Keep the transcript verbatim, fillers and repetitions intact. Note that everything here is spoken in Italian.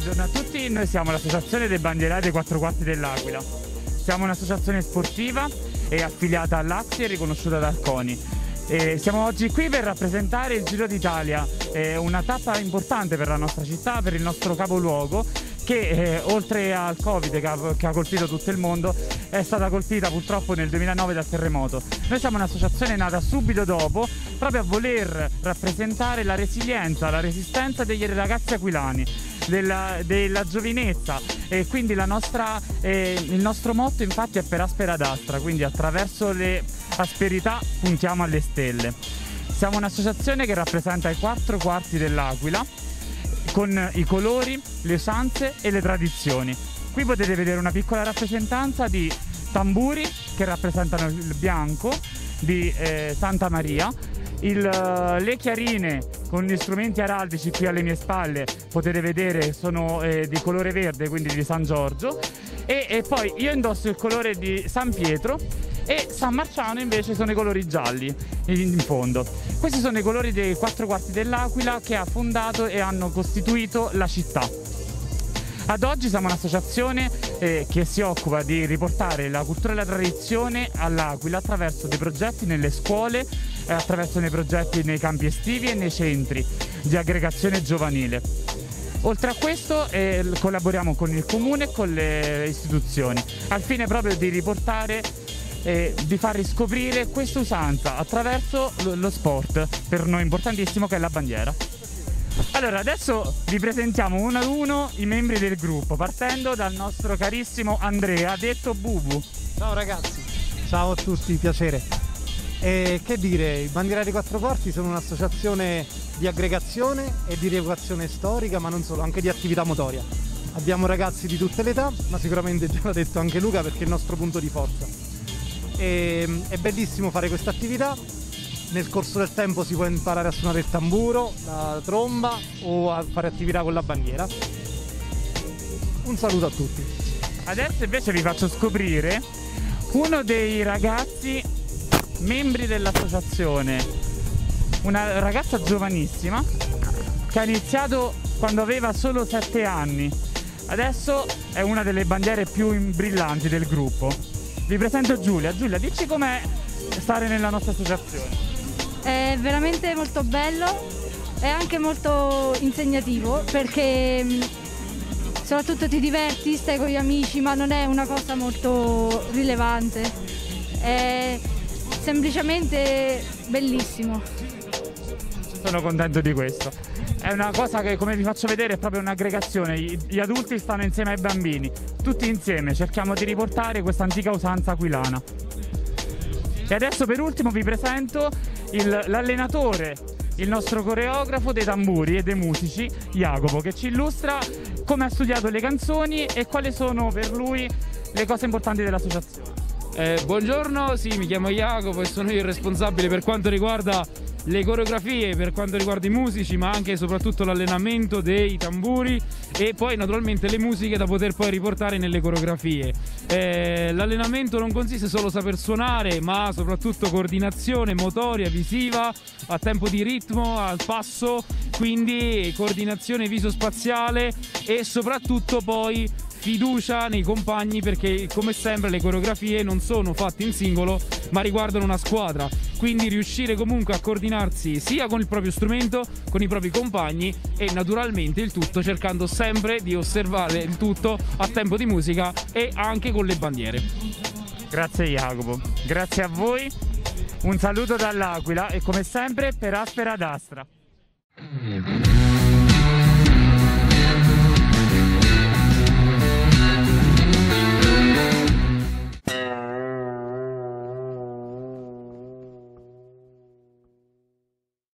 buongiorno a tutti, noi siamo l'associazione dei bandierai dei quattro quarti dell'Aquila. Siamo un'associazione sportiva e affiliata all'A C S I e riconosciuta dal CONI. E siamo oggi qui per rappresentare il Giro d'Italia, eh, una tappa importante per la nostra città, per il nostro capoluogo, che eh, oltre al Covid che ha, che ha colpito tutto il mondo è stata colpita purtroppo nel duemilanove dal terremoto. Noi siamo un'associazione nata subito dopo proprio a voler rappresentare la resilienza, la resistenza degli ragazzi aquilani, della, della giovinezza, e quindi la nostra, eh, il nostro motto infatti è per aspera ad astra, quindi attraverso le asperità puntiamo alle stelle. Siamo un'associazione che rappresenta i quattro quarti dell'Aquila con i colori, le usanze e le tradizioni. Qui potete vedere una piccola rappresentanza di tamburi che rappresentano il bianco di eh, Santa Maria, il, le chiarine con gli strumenti araldici qui alle mie spalle potete vedere sono eh, di colore verde, quindi di San Giorgio, e, e poi io indosso il colore di San Pietro e San Marciano invece sono i colori gialli in fondo. Questi sono i colori dei quattro quarti dell'Aquila che ha fondato e hanno costituito la città. Ad oggi siamo un'associazione eh, che si occupa di riportare la cultura e la tradizione all'Aquila attraverso dei progetti nelle scuole, eh, attraverso dei progetti nei campi estivi e nei centri di aggregazione giovanile. Oltre a questo eh, collaboriamo con il comune e con le istituzioni al fine proprio di riportare e di far riscoprire questa usanza attraverso lo sport per noi importantissimo che è la bandiera. Allora adesso vi presentiamo uno ad uno i membri del gruppo, partendo dal nostro carissimo Andrea, detto Bubu. Ciao ragazzi, ciao a tutti, piacere. E che dire, i Bandierai dei Quattro Quarti sono un'associazione di aggregazione e di rievocazione storica, ma non solo, anche di attività motoria. Abbiamo ragazzi di tutte le età, ma sicuramente già l'ha detto anche Luca perché è il nostro punto di forza. E, è bellissimo fare questa attività. Nel corso del tempo si può imparare a suonare il tamburo, la tromba o a fare attività con la bandiera. Un saluto a tutti. Adesso invece vi faccio scoprire uno dei ragazzi membri dell'associazione, una ragazza giovanissima che ha iniziato quando aveva solo sette anni. Adesso è una delle bandiere più brillanti del gruppo. Vi presento Giulia. Giulia, dici com'è stare nella nostra associazione? È veramente molto bello, è anche molto impegnativo perché soprattutto ti diverti, stai con gli amici, ma non è una cosa molto rilevante, è semplicemente bellissimo. Sono contento di questo. È una cosa che, come vi faccio vedere, è proprio un'aggregazione. Gli adulti stanno insieme ai bambini, tutti insieme cerchiamo di riportare questa antica usanza aquilana. E adesso per ultimo vi presento l'allenatore, il nostro coreografo dei tamburi e dei musici, Jacopo, che ci illustra come ha studiato le canzoni e quali sono per lui le cose importanti dell'associazione. Eh, buongiorno, sì, mi chiamo Jacopo e sono io il responsabile per quanto riguarda le coreografie, per quanto riguarda i musici, ma anche e soprattutto l'allenamento dei tamburi e poi naturalmente le musiche da poter poi riportare nelle coreografie. Eh, l'allenamento non consiste solo saper suonare, ma soprattutto coordinazione motoria, visiva, a tempo di ritmo, al passo, quindi coordinazione viso-spaziale e soprattutto poi fiducia nei compagni, perché come sempre le coreografie non sono fatte in singolo ma riguardano una squadra, quindi riuscire comunque a coordinarsi sia con il proprio strumento, con i propri compagni e naturalmente il tutto cercando sempre di osservare il tutto a tempo di musica e anche con le bandiere. Grazie Jacopo, grazie a voi, un saluto dall'Aquila e come sempre per aspera ad astra.